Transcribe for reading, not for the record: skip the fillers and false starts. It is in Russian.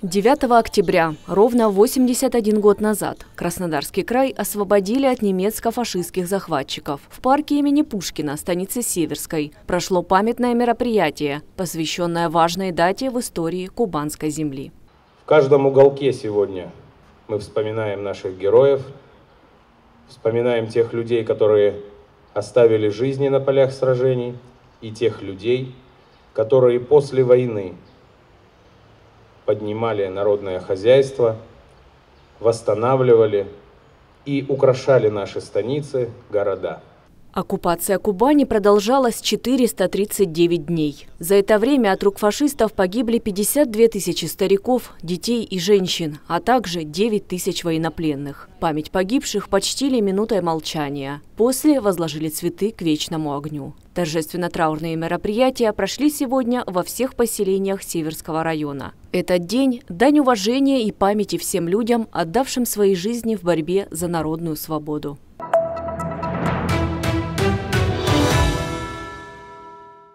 9 октября, ровно 81 год назад, Краснодарский край освободили от немецко-фашистских захватчиков. В парке имени Пушкина, станице Северской, прошло памятное мероприятие, посвященное важной дате в истории кубанской земли. В каждом уголке сегодня мы вспоминаем наших героев, вспоминаем тех людей, которые оставили жизни на полях сражений, и тех людей, которые после войны поднимали народное хозяйство, восстанавливали и украшали наши станицы, города. Оккупация Кубани продолжалась 439 дней. За это время от рук фашистов погибли 52 тысячи стариков, детей и женщин, а также 9 тысяч военнопленных. Память погибших почтили минутой молчания. После возложили цветы к вечному огню. Торжественно-траурные мероприятия прошли сегодня во всех поселениях Северского района. Этот день – дань уважения и памяти всем людям, отдавшим свои жизни в борьбе за народную свободу.